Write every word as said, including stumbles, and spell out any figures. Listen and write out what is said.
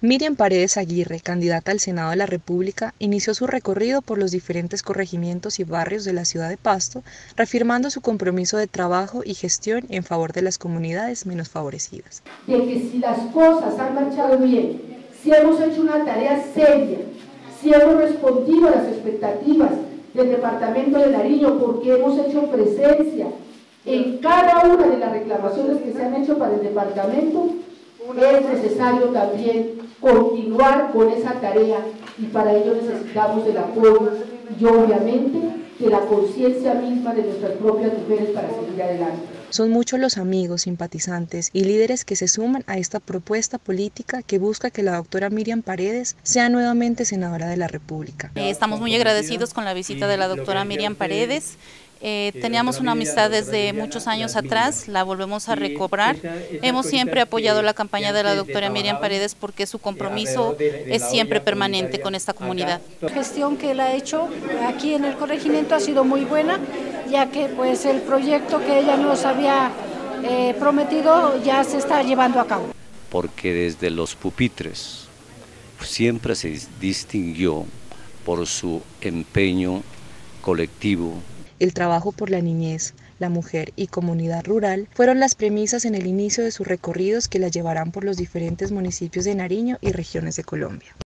Miriam Paredes Aguirre, candidata al Senado de la República, inició su recorrido por los diferentes corregimientos y barrios de la ciudad de Pasto, reafirmando su compromiso de trabajo y gestión en favor de las comunidades menos favorecidas. De que si las cosas han marchado bien, si hemos hecho una tarea seria, si hemos respondido a las expectativas del Departamento de Nariño, porque hemos hecho presencia en cada una de las reclamaciones que se han hecho para el departamento, es necesario también continuar con esa tarea y para ello necesitamos el apoyo y obviamente de la conciencia misma de nuestras propias mujeres para seguir adelante. Son muchos los amigos, simpatizantes y líderes que se suman a esta propuesta política que busca que la doctora Miriam Paredes sea nuevamente senadora de la República. Eh, estamos muy agradecidos con la visita de la doctora Miriam Paredes. Eh, teníamos una amistad desde muchos años atrás, la volvemos a recobrar. Hemos siempre apoyado la campaña de la doctora Miriam Paredes porque su compromiso es siempre permanente con esta comunidad. La gestión que él ha hecho aquí en el corregimiento ha sido muy buena, ya que pues el proyecto que ella nos había eh, prometido ya se está llevando a cabo. Porque desde los pupitres siempre se distinguió por su empeño colectivo. El trabajo por la niñez, la mujer y comunidad rural fueron las premisas en el inicio de sus recorridos que la llevarán por los diferentes municipios de Nariño y regiones de Colombia.